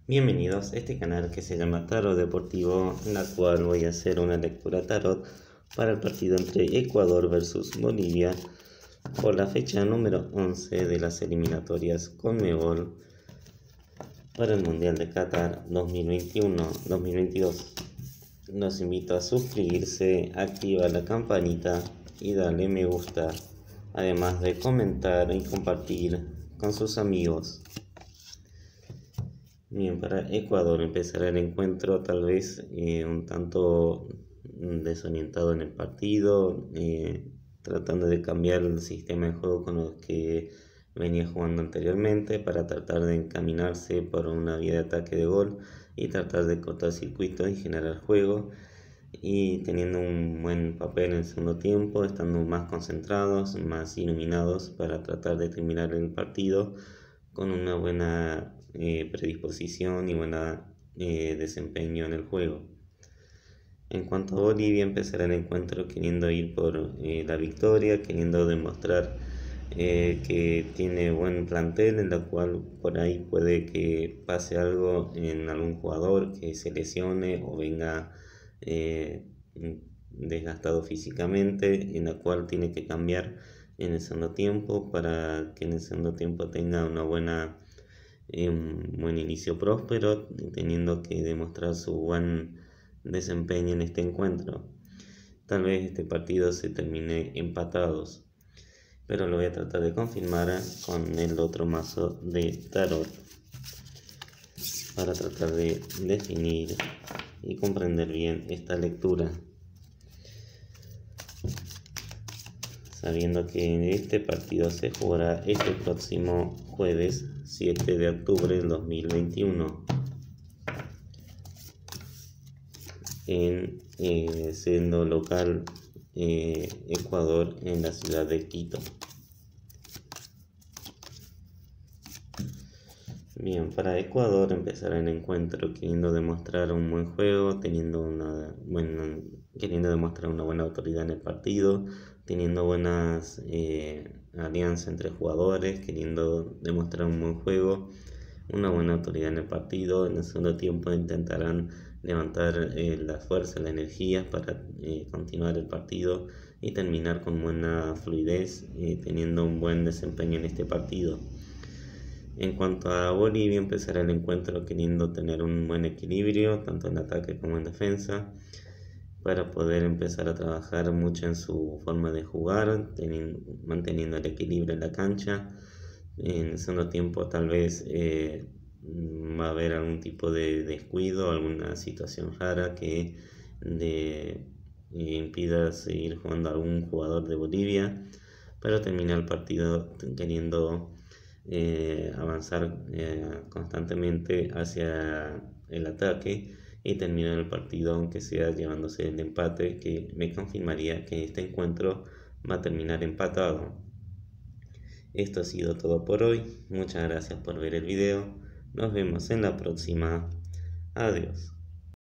Bienvenidos a este canal que se llama Tarot Deportivo, en la cual voy a hacer una lectura tarot para el partido entre Ecuador versus Bolivia por la fecha número 11 de las eliminatorias Conmebol para el Mundial de Qatar 2021-2022. Los invito a suscribirse, activar la campanita y darle me gusta, además de comentar y compartir con sus amigos. Bien, para Ecuador empezará el encuentro tal vez un tanto desorientado en el partido, tratando de cambiar el sistema de juego con los que venía jugando anteriormente para tratar de encaminarse por una vía de ataque de gol y tratar de cortar circuitos y generar juego, y teniendo un buen papel en el segundo tiempo, estando más concentrados, más iluminados para tratar de terminar el partido con una buena predisposición y buena desempeño en el juego. En cuanto a Bolivia, empezará el encuentro queriendo ir por la victoria, queriendo demostrar que tiene buen plantel, en la cual por ahí puede que pase algo en algún jugador que se lesione o venga desgastado físicamente, en la cual tiene que cambiar en el segundo tiempo para que en el segundo tiempo tenga un buen inicio próspero, teniendo que demostrar su buen desempeño en este encuentro. Tal vez este partido se termine empatados, pero lo voy a tratar de confirmar con el otro mazo de tarot para tratar de definir y comprender bien esta lectura, sabiendo que este partido se jugará este próximo jueves 7 de octubre del 2021 siendo local Ecuador en la ciudad de Quito. Bien, para Ecuador empezará el encuentro queriendo demostrar un buen juego, queriendo demostrar una buena autoridad en el partido, teniendo buenas alianzas entre jugadores, queriendo demostrar un buen juego, una buena autoridad en el partido. En el segundo tiempo intentarán levantar la fuerza, la energía para continuar el partido y terminar con buena fluidez, teniendo un buen desempeño en este partido. En cuanto a Bolivia, empezará el encuentro queriendo tener un buen equilibrio, tanto en ataque como en defensa, para poder empezar a trabajar mucho en su forma de jugar, manteniendo el equilibrio en la cancha. En el segundo tiempo tal vez va a haber algún tipo de descuido, alguna situación rara que impida seguir jugando a algún jugador de Bolivia, pero terminar el partido queriendo avanzar constantemente hacia el ataque y terminar el partido aunque sea llevándose el empate, que me confirmaría que este encuentro va a terminar empatado. Esto ha sido todo por hoy, muchas gracias por ver el video, nos vemos en la próxima, adiós.